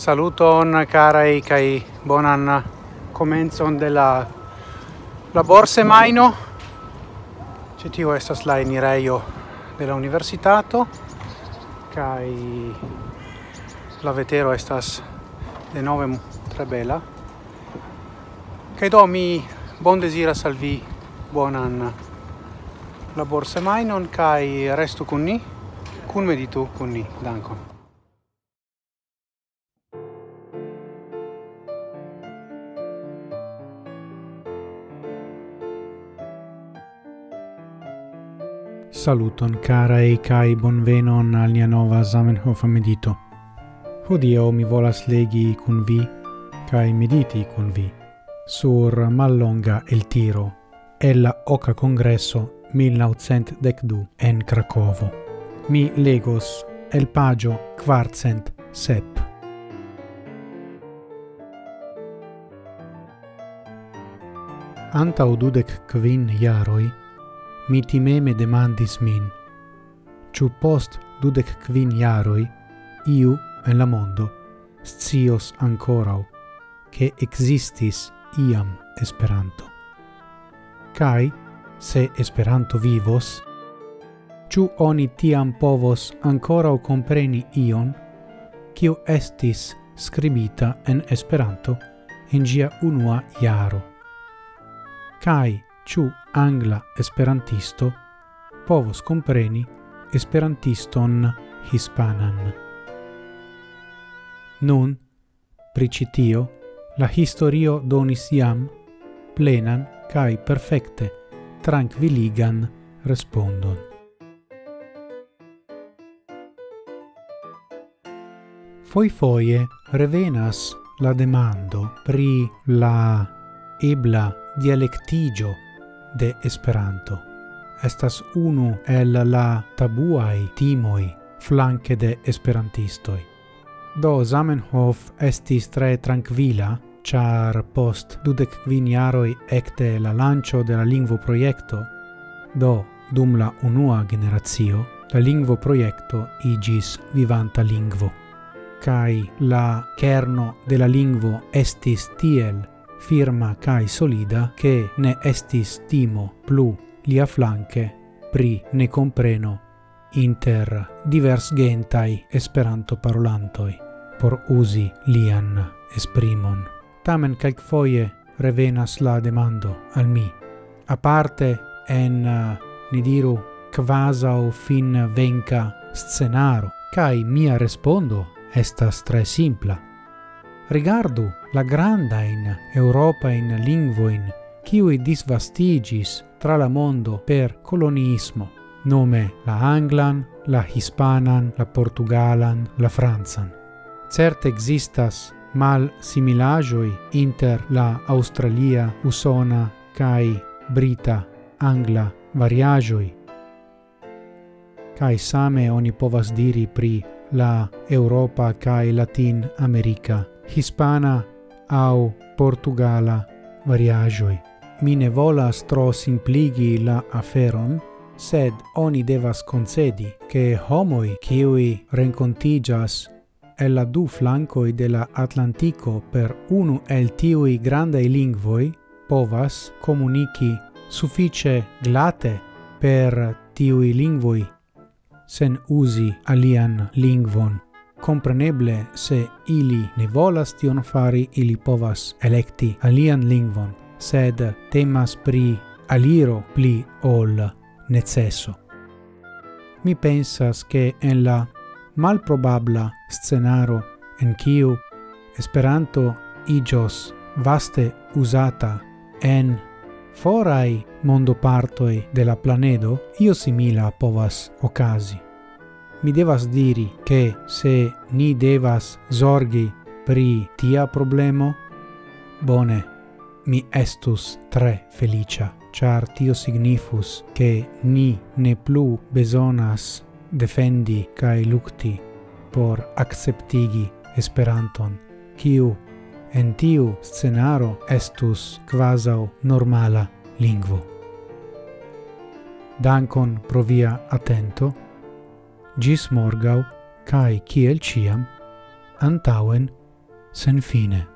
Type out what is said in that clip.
Saluton carai kai bonan komencon de la laborsemajno. Ĉe tio estas la enirejo de la universitato kaj la vetero estas denove tre bela. Kaj do mi bondeziras al vi bonan laborsemajnon kaj restu kun ni, kunmeditu kun ni. Dankon. Saluton carai kai bonvenon al nia nova Zamenhof medito. Hodiaŭ mi volas legi kun vi kai mediti kun vi sur mallonga el tiro el la Oka Congresso 1912 en Krakovo. Mi legos el pagio 407. Antaŭ 25 jaroj mi timeme demandis min, ĉu post 25 jaroj iu en la mondo scios ankoraŭ ke ekzistis iam Esperanto. Kaj se Esperanto vivos, ĉu oni tiam povos ankoraŭ kompreni ion, kiu estis skribita en Esperanto en ĝia unua jaro? Kaj ĉu angla esperantisto povos kompreni esperantiston hispanan? Nun, pri ĉi tio, la historio donis jam plenan kaj perfekte trankviligan respondon. Foje revenas la demando pri la ebla dialektigio de Esperanto. Estas unu el la tabuaj timoj flanke de esperantistoj. Do Zamenhof estis tre trankvila, ĉar post 25 jaroj ekde la lanĉo de la lingvoprojekto, do dum la unua generacio, la lingvoprojekto iĝis vivanta lingvo. Kaj la kerno de la lingvo estis tiel firma kai solida che ne estis timo plu lia flanke pri ne compreno inter diversgentai esperanto parolantoi por usi lian esprimon. Tamen kelkfoje revenas la demando al mi, aparte en ni diru kvazaŭ fin venka scenaro, kai mia respondo estas tre simpla. Rigardu la grandain Europain lingvoin kiuj disvastigis tra la mondo per coloniismo, nome la anglan, la hispanan, la portugalan, la francan. Certe existas mal similaĵoj inter la australia, usona kaj brita angla variaĵoj. Kaj same oni povas diri pri la Europa kaj Latin Amerika, hispana au portugala variaĵoj. Mi ne volas tro simpligi la aferon, sed oni devas concedi ke homoj kiuj renkontiĝas el la du flankoj de la Atlantiko per unu el tiuj grandaj lingvoj povas komuniki sufiĉe glate per tiuj lingvoj sen uzi alian lingvon. Compreneble, se ili ne volas tion fari, ili povas elekti alian lingvon, sed temas pri aliro pli ol neceso. Mi pensas che en la malprobabla scenaro en kiu Esperanto iĝos vaste uzata en foraj mondopartoj de la planedo, io simila povas okazi. Mi devas diri che se ni devas zorgi pri tia problemo, bone, mi estus tre felicia, ĉar tio signifus che ni ne plu bezonas defendi kaj lukti por akceptigi Esperanton, kiu en tiu scenaro estus kvazaŭ normala lingvo. Dankon pro via atento. Gis morgaŭ kaj kiel ĉiam antaŭen sen fine.